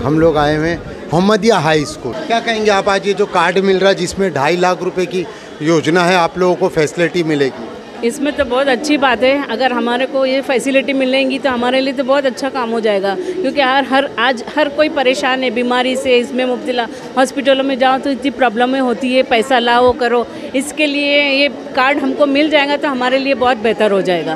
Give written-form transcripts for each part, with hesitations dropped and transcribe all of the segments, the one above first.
हम लोग आए हुए हैं मोहम्मदिया हाई स्कूल। क्या कहेंगे आप, आज ये जो कार्ड मिल रहा है जिसमें 2.5 लाख रुपए की योजना है, आप लोगों को फैसिलिटी मिलेगी? इसमें तो बहुत अच्छी बात है। अगर हमारे को ये फैसिलिटी मिलेंगी तो हमारे लिए तो बहुत अच्छा काम हो जाएगा, क्योंकि आज हर कोई परेशान है बीमारी से, इसमें मुब्तला। हॉस्पिटलों में जाओ तो इतनी प्रॉब्लमें होती है, पैसा लाओ करो। इसके लिए ये कार्ड हमको मिल जाएगा तो हमारे लिए बहुत बेहतर हो जाएगा।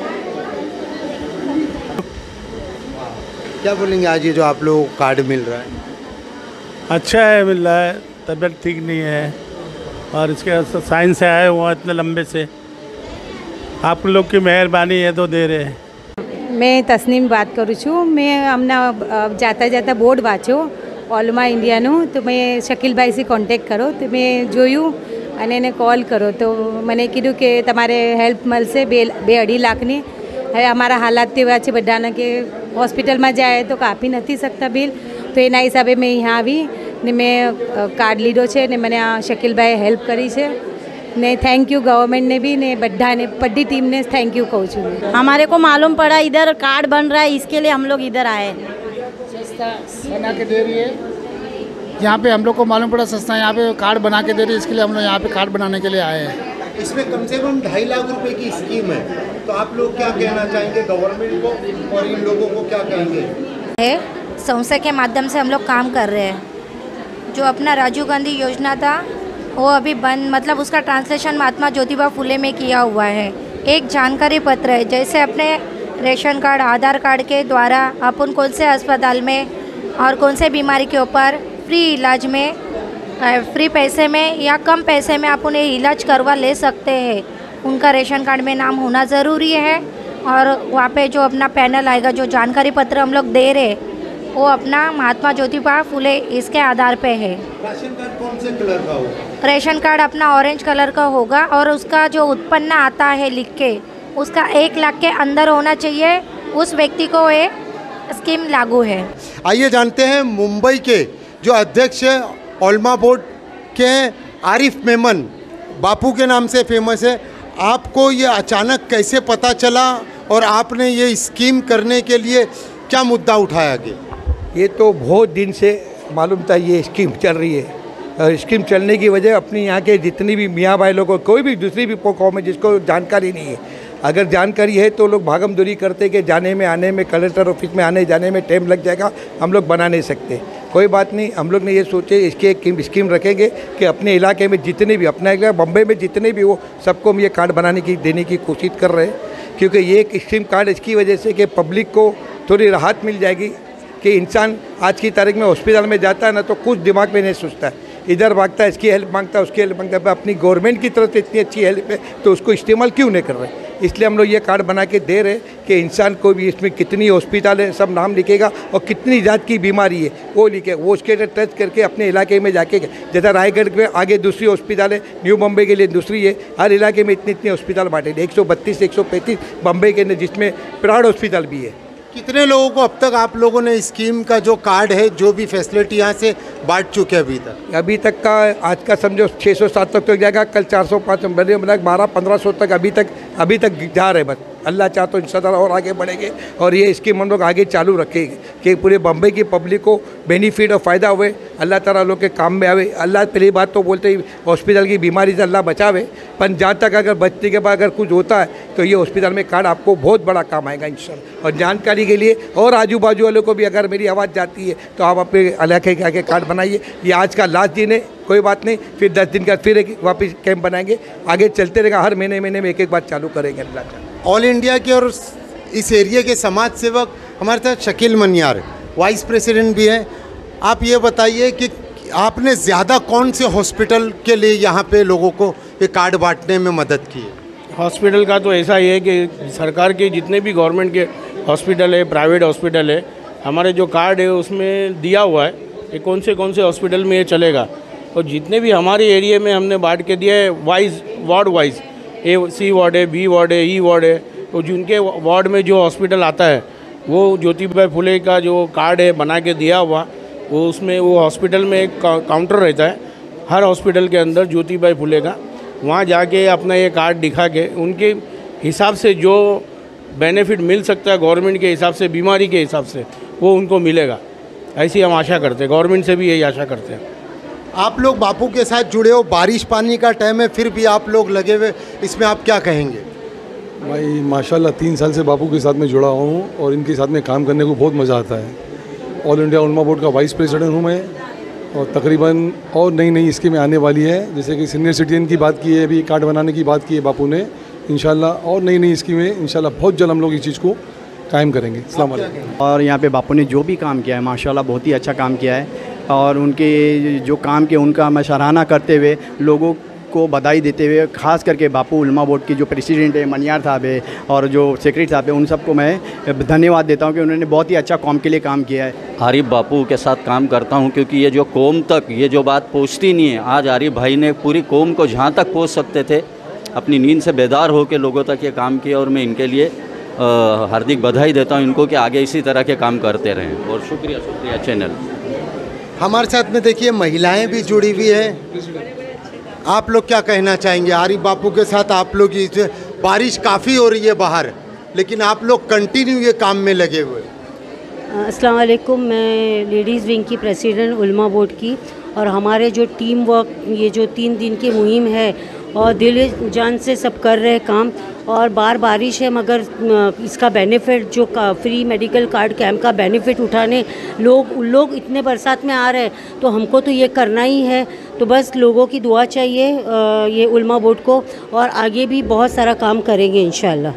क्या बोलेंगे, आज ये जो आप लोगों को कार्ड मिल रहा है? अच्छा है, मिल रहा है। तबीयत ठीक नहीं है और इसके साइंस से आए हुए इतने लंबे से, आप लोग की मेहरबानी है तो दे रहे हैं। मैं तस्नीम बात करूँ छूँ। मैं हमने जाता जाता बोर्ड वाँचो ઓલમાં ઇન્ડિયાનું, તો મેં શકીલભાઈથી કોન્ટેક્ટ કરો તો મેં જોયું અને એને કોલ કરો તો મને કીધું કે તમારે હેલ્પ મળશે 2-2.5 લાખની। હવે અમારા હાલાત તેવા છે બધાના કે હોસ્પિટલમાં જાય તો કાપી નથી શકતા બિલ, તો એના હિસાબે મેં અહીંયા આવી ને મેં કાર્ડ લીધો છે ને મને આ શકીલભાઈએ હેલ્પ કરી છે ने थैंक यू गवर्नमेंट ने भी ने बड्ढा ने बड्डी टीम ने थैंक यू कहूँ छूँ। हमारे को मालूम पड़ा इधर कार्ड बन रहा है, इसके लिए हम लोग इधर आए। सस्ता बना के दे रही है यहाँ पे, हम लोग को मालूम पड़ा सस्ता यहाँ पे कार्ड बना के दे रही है, इसके लिए हम लोग यहाँ पे कार्ड बनाने के लिए आए हैं। इसमें कम से कम 2.5 लाख रुपए की स्कीम है, तो आप लोग क्या कहना चाहेंगे गवर्नमेंट को और इन लोगों को क्या कहेंगे? संस्था के माध्यम से हम लोग काम कर रहे हैं। जो अपना राजीव गांधी योजना था वो अभी बंद, मतलब उसका ट्रांसलेशन महात्मा ज्योतिबा फुले में किया हुआ है। एक जानकारी पत्र है, जैसे अपने रेशन कार्ड, आधार कार्ड के द्वारा अपन कौन से अस्पताल में और कौन से बीमारी के ऊपर फ्री इलाज में, फ्री पैसे में या कम पैसे में अपन इलाज करवा ले सकते हैं। उनका रेशन कार्ड में नाम होना ज़रूरी है और वहाँ पे जो अपना पैनल आएगा, जो जानकारी पत्र हम लोग दे रहे वो अपना महात्मा ज्योतिबा फुले इसके आधार पे है। राशन कार्ड कौन से कलर का होगा? रेशन कार्ड अपना ऑरेंज कलर का होगा और उसका जो उत्पन्न आता है लिख के, उसका 1 लाख के अंदर होना चाहिए, उस व्यक्ति को ये स्कीम लागू है। आइए जानते हैं मुंबई के जो अध्यक्ष है ओलमा बोर्ड के आरिफ मेमन, बापू के नाम से फेमस है। आपको ये अचानक कैसे पता चला और आपने ये स्कीम करने के लिए क्या मुद्दा उठाया आगे? ये तो बहुत दिन से मालूम था ये स्कीम चल रही है। स्कीम चलने की वजह अपने यहाँ के जितनी भी मियाँ भाई लोगों को, कोई भी दूसरी भी कौम है जिसको जानकारी नहीं है, अगर जानकारी है तो लोग भागम दूरी करते कि जाने में आने में, कलेक्टर ऑफिस में आने जाने में टाइम लग जाएगा, हम लोग बना नहीं सकते। कोई बात नहीं, हम लोग ने ये सोचे इसकी एक स्कीम रखेंगे कि अपने इलाके में जितने भी, अपना इलाका बम्बई में जितने भी वो सबको हम ये कार्ड बनाने की देने की कोशिश कर रहे हैं। क्योंकि ये एक स्कीम कार्ड इसकी वजह से कि पब्लिक को थोड़ी राहत मिल जाएगी कि इंसान आज की तारीख में हॉस्पिटल में जाता है ना तो कुछ दिमाग में नहीं सोचता है, इधर भागता है, इसकी हेल्प मांगता है, उसकी हेल्प मांगता है। अपनी गवर्नमेंट की तरफ से इतनी अच्छी हेल्प है तो उसको इस्तेमाल क्यों नहीं कर रहे? इसलिए हम लोग ये कार्ड बना के दे रहे कि इंसान को भी इसमें कितनी हॉस्पिटल है सब नाम लिखेगा और कितनी जात की बीमारी है वो लिखे, वो उसके टच करके अपने इलाके में जाके, जैसा रायगढ़ में आगे दूसरी हॉस्पिटल है, न्यू बम्बई के लिए दूसरी है, हर इलाके में इतनी हॉस्पिटल बांटे 132 135 बम्बई के अंदर, जिसमें प्राइवेट हॉस्पिटल भी है। कितने लोगों को अब तक आप लोगों ने स्कीम का जो कार्ड है, जो भी फैसिलिटी यहाँ से बांट चुके हैं अभी तक का? आज का समझो 600-700 तक जाएगा, कल 400-500 1200-1500 तक अभी तक जा रहे। बस अल्लाह चाह तो इंशाअल्लाह और आगे बढ़ेंगे और ये स्कीम हम लोग आगे चालू रखेंगे कि पूरे बम्बई की पब्लिक को बेनिफिट और फ़ायदा हुए, अल्लाह ताला लोग के काम में आवे। अल्लाह पहली बात तो बोलते ही हॉस्पिटल की बीमारी से अल्लाह बचावे, पर जहाँ तक अगर बचने के बाद अगर कुछ होता है तो ये हॉस्पिटल में कार्ड आपको बहुत बड़ा काम आएगा इंशाअल्लाह। और जानकारी के लिए और आजू बाजू वालों को भी अगर मेरी आवाज़ जाती है तो आप अपने इलाके के आगे कार्ड बनाइए। ये आज का लास्ट दिन है, कोई बात नहीं, फिर 10 दिन का फिर एक वापस कैंप बनाएंगे, आगे चलते रहेगा, हर महीने में एक बार चालू करेंगे अल्लाह। ऑल इंडिया के और इस एरिया के समाज सेवक हमारे साथ शकील मनियार वाइस प्रेसिडेंट भी हैं। आप ये बताइए कि आपने ज़्यादा कौन से हॉस्पिटल के लिए यहाँ पे लोगों को ये कार्ड बांटने में मदद की है? हॉस्पिटल का तो ऐसा ही है कि सरकार के जितने भी गवर्नमेंट के हॉस्पिटल है, प्राइवेट हॉस्पिटल है, हमारे जो कार्ड है उसमें दिया हुआ है कि कौन से हॉस्पिटल में ये चलेगा। और जितने भी हमारे एरिया में हमने बांट के दिया है wise, ward wise, C ward है, बी वार्ड है, ई वार्ड है, तो जिनके वार्ड में जो हॉस्पिटल आता है वो ज्योतिबा फुले का जो कार्ड है बना के दिया हुआ, वो उसमें वो हॉस्पिटल में एक काउंटर रहता है हर हॉस्पिटल के अंदर ज्योतिबा फुले का, वहाँ जाके अपना ये कार्ड दिखा के उनके हिसाब से जो बेनिफिट मिल सकता है गवर्नमेंट के हिसाब से, बीमारी के हिसाब से, वो उनको मिलेगा। ऐसी हम आशा करते हैं, गवर्नमेंट से भी यही आशा करते हैं। आप लोग बापू के साथ जुड़े हो, बारिश पानी का टाइम है फिर भी आप लोग लगे हुए, इसमें आप क्या कहेंगे? भाई माशाल्लाह 3 साल से बापू के साथ में जुड़ा हूँ और इनके साथ में काम करने को बहुत मज़ा आता है। ऑल इंडिया उलमा बोर्ड का वाइस प्रेसिडेंट हूँ मैं और तकरीबन और नई नई स्कीमें आने वाली है, जैसे कि सीनियर सिटीजन की बात की है, अभी कार्ड बनाने की बात की है बापू ने। इंशाल्लाह और नई नई स्कीमें इंशाल्लाह बहुत जल्द हम लोग इस चीज़ को कायम करेंगे। अस्सलाम वालेकुम। और यहाँ पे बापू ने जो भी काम किया है माशाल्लाह बहुत ही अच्छा काम किया है और उनके जो काम किया उनका मैं सराहना करते हुए लोगों को बधाई देते हुए, खास करके बापू उलमा बोर्ड की जो प्रेसिडेंट है मनियार साहब है और जो सेक्रेटरी साहब है, उन सबको मैं धन्यवाद देता हूँ कि उन्होंने बहुत ही अच्छा कौम के लिए काम किया है। आरिफ बापू के साथ काम करता हूँ क्योंकि ये जो कौम तक ये जो बात पहुँचती नहीं है, आज आरिफ भाई ने पूरी कौम को जहाँ तक पहुँच सकते थे अपनी नींद से बेदार होकर लोगों तक ये काम किया और मैं इनके लिए हार्दिक बधाई देता हूँ इनको कि आगे इसी तरह के काम करते रहें। और शुक्रिया चैनल। हमारे साथ में देखिए महिलाएं भी जुड़ी हुई है, आप लोग क्या कहना चाहेंगे? आरिफ बापू के साथ आप लोग, बारिश काफ़ी हो रही है बाहर लेकिन आप लोग कंटिन्यू ये काम में लगे हुए। अस्सलाम वालेकुम, मैं लेडीज़ विंग की प्रेसिडेंट उलमा बोर्ड की, और हमारे जो टीम वर्क ये जो 3 दिन की मुहिम है और दिल जान से सब कर रहे हैं काम, और बारिश है मगर इसका बेनिफिट जो फ्री मेडिकल कार्ड कैंप का बेनिफिट उठाने लोग इतने बरसात में आ रहे हैं तो हमको तो ये करना ही है। तो बस लोगों की दुआ चाहिए ये उलमा बोर्ड को, और आगे भी बहुत सारा काम करेंगे इंशाल्लाह।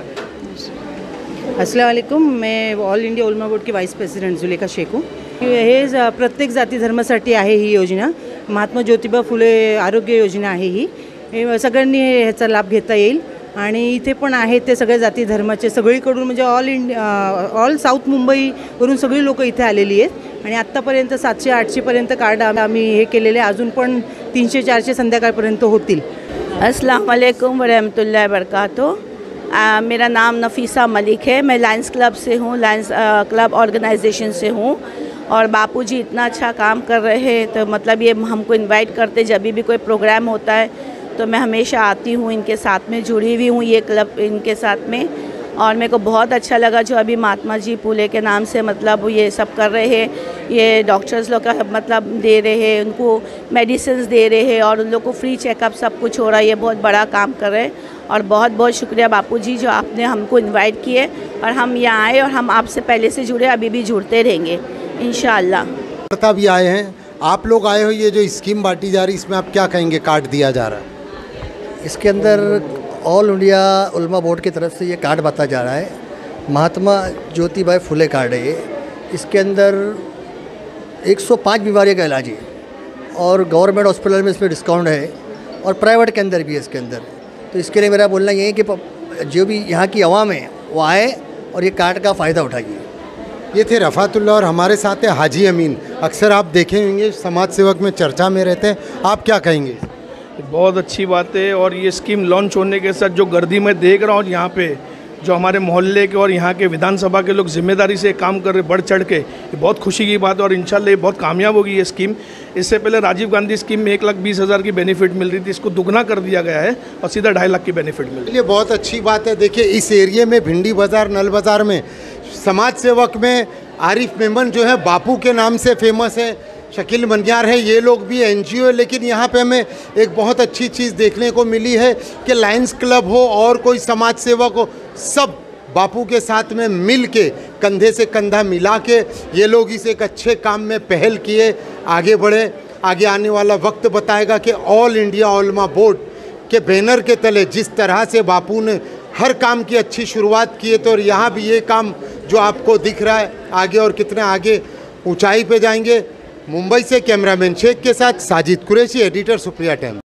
अस्सलाम वालेकुम, मैं ऑल इंडिया उलमा बोर्ड की वाइस प्रेसिडेंट जुलेखा शेख हूँ। हे प्रत्येक जाती धर्मासाठी आहे ही योजना, महात्मा ज्योतिबा फुले आरोग्य योजना आहे ही, हे सगळ्यांनी ह्याचा लाभ घेता येईल। आणि इथे पण आहेत ते सगळ्या जाती धर्माचे सगळीकडून, म्हणजे ऑल साऊथ मुंबईवरून सगळी लोक इथे आलेली आहेत आणि आत्तापर्यंत 700-800पर्यंत कार्ड आम्ही हे केलेले, अजून पण 300-400 संध्याकाळपर्यंत होतील। अस्सलाम वालेकुम वरहमतुल्लाहि वबरकातुहू। मेरा नाम नफीसा मलिक है, मैं लायंस क्लब से हूँ, लायंस क्लब ऑर्गेनाइजेशन से हूँ। और बापूजी इतना अच्छा काम कर रहे हैं तो मतलब ये हमको इनवाइट करते, जब भी कोई प्रोग्राम होता है तो मैं हमेशा आती हूँ, इनके साथ में जुड़ी हुई हूँ ये क्लब इनके साथ में। और मेरे को बहुत अच्छा लगा जो अभी महात्मा जी फुले के नाम से मतलब ये सब कर रहे हैं, ये डॉक्टर्स लोग का मतलब दे रहे हैं, उनको मेडिसिन दे रहे हैं और उन लोग को फ्री चेकअप सब कुछ हो रहा है। ये बहुत बड़ा काम कर रहे हैं और बहुत बहुत शुक्रिया बापू जी जो आपने हमको इन्वाइट किए और हम यहाँ आए और हम आपसे पहले से जुड़े, अभी भी जुड़ते रहेंगे इंशाअल्लाह। भी आए हैं, आप लोग आए हो, ये जो स्कीम बांटी जा रही है इसमें आप क्या कहेंगे? कार्ड दिया जा रहा है, इसके अंदर ऑल इंडिया उलमा बोर्ड की तरफ से ये कार्ड बांटा जा रहा है, महात्मा ज्योतिबा फुले कार्ड है ये। इसके अंदर 105 बीमारियों का इलाज है और गवर्नमेंट हॉस्पिटल में इसमें डिस्काउंट है और प्राइवेट के अंदर भी है इसके अंदर। तो इसके लिए मेरा बोलना ये है कि जो भी यहाँ की आवाम है वो आए और ये कार्ड का फ़ायदा उठाइए। ये थे रफ़ातुल्ला और हमारे साथ है हाजी अमीन। अक्सर आप देखे होंगे समाज सेवक में चर्चा में रहते हैं, आप क्या कहेंगे? बहुत अच्छी बात है और ये स्कीम लॉन्च होने के साथ जो गर्दी मैं देख रहा हूँ यहाँ पे जो हमारे मोहल्ले के और यहाँ के विधानसभा के लोग जिम्मेदारी से काम कर रहे बढ़ चढ़ के, ये बहुत खुशी की बात है और इंशाल्लाह ये बहुत कामयाब होगी ये स्कीम। इससे पहले राजीव गांधी स्कीम में 1,20,000 की बेनिफिट मिल रही थी, इसको दुगना कर दिया गया है और सीधा 2.5 लाख की बेनिफिट मिल रही है। ये बहुत अच्छी बात है। देखिए इस एरिए में भिंडी बाज़ार, नल बाज़ार में समाज सेवक में आरिफ मेमन जो है बापू के नाम से फेमस है, शकील मनियार है, ये लोग भी NGO है। लेकिन यहाँ पे हमें एक बहुत अच्छी चीज़ देखने को मिली है कि लायंस क्लब हो और कोई समाज सेवक हो, सब बापू के साथ में मिल के कंधे से कंधा मिला के ये लोग इस एक अच्छे काम में पहल किए, आगे बढ़े। आगे आने वाला वक्त बताएगा कि ऑल इंडिया उलमा बोर्ड के बैनर के तले जिस तरह से बापू ने हर काम की अच्छी शुरुआत की है, तो यहाँ भी ये काम जो आपको दिख रहा है आगे और कितने आगे ऊंचाई पे जाएंगे। मुंबई से कैमरामैन शेख के साथ साजिद कुरैशी, एडिटर सुप्रिया टाइम।